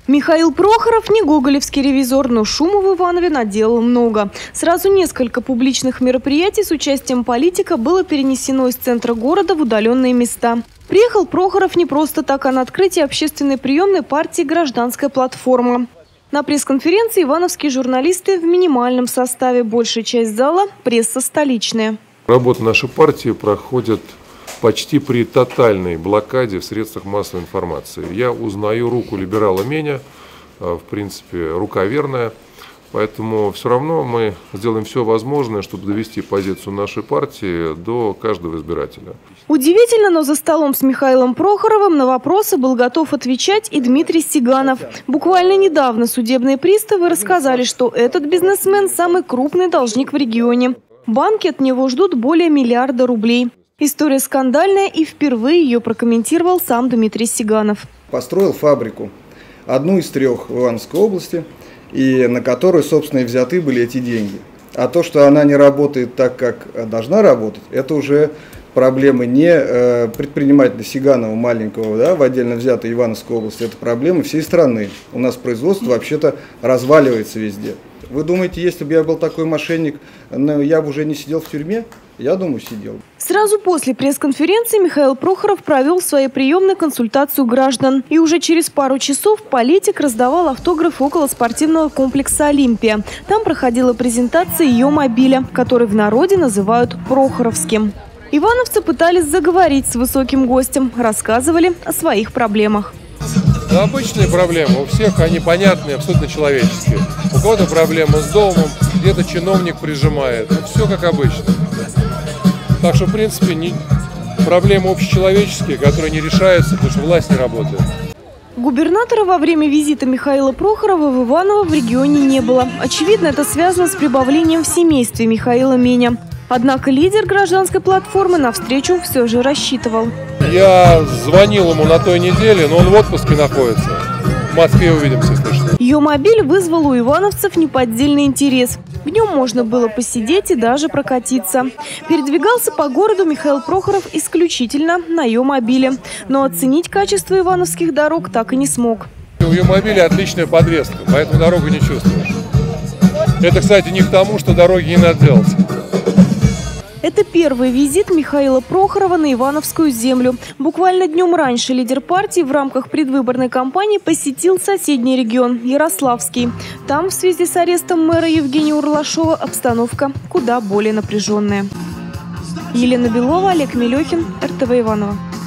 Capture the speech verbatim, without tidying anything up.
Михаил Прохоров не гоголевский ревизор, но шума в Иванове наделал много. Сразу несколько публичных мероприятий с участием политика было перенесено из центра города в удаленные места. Приехал Прохоров не просто так, а на открытие общественной приемной партии «Гражданская платформа». На пресс-конференции ивановские журналисты в минимальном составе, большая часть зала – пресса столичная. Работа нашей партии проходит почти при тотальной блокаде в средствах массовой информации. Я узнаю руку либерала Меня, в принципе, рука верная, поэтому все равно мы сделаем все возможное, чтобы довести позицию нашей партии до каждого избирателя. Удивительно, но за столом с Михаилом Прохоровым на вопросы был готов отвечать и Дмитрий Сиганов. Буквально недавно судебные приставы рассказали, что этот бизнесмен – самый крупный должник в регионе. Банки от него ждут более миллиарда рублей. История скандальная, и впервые ее прокомментировал сам Дмитрий Сиганов. Построил фабрику, одну из трех в Ивановской области, и на которую, собственно, и взяты были эти деньги. А то, что она не работает так, как должна работать, это уже проблемы не предпринимателя Сиганова маленького, да, в отдельно взятой Ивановской области, это проблемы всей страны. У нас производство вообще-то разваливается везде. Вы думаете, если бы я был такой мошенник, я бы уже не сидел в тюрьме? Я думаю, сидел. Сразу после пресс-конференции Михаил Прохоров провел в своей приемной консультацию граждан. И уже через пару часов политик раздавал автографы около спортивного комплекса «Олимпия». Там проходила презентация ее мобиля, который в народе называют «Прохоровским». Ивановцы пытались заговорить с высоким гостем, рассказывали о своих проблемах. Да, обычные проблемы, у всех они понятные, абсолютно человеческие. У кого-то проблема с домом, где-то чиновник прижимает, все как обычно. Так что, в принципе, не... проблемы общечеловеческие, которые не решаются, потому что власть не работает. Губернатора во время визита Михаила Прохорова в Иваново в регионе не было. Очевидно, это связано с прибавлением в семействе Михаила Меня. Однако лидер гражданской платформы на встречу все же рассчитывал. Я звонил ему на той неделе, но он в отпуске находится. В Москве увидимся, слышно. Ее мобиль вызвал у ивановцев неподдельный интерес. В нем можно было посидеть и даже прокатиться. Передвигался по городу Михаил Прохоров исключительно на ее мобиле. Но оценить качество ивановских дорог так и не смог. У ее мобиля отличная подвеска, поэтому дорогу не чувствуешь. Это, кстати, не к тому, что дороги не надо делать. Это первый визит Михаила Прохорова на Ивановскую землю. Буквально днем раньше лидер партии в рамках предвыборной кампании посетил соседний регион – Ярославский. Там в связи с арестом мэра Евгения Урлашова обстановка куда более напряженная. Елена Белова, Олег Мелехин, эр тэ вэ Иваново.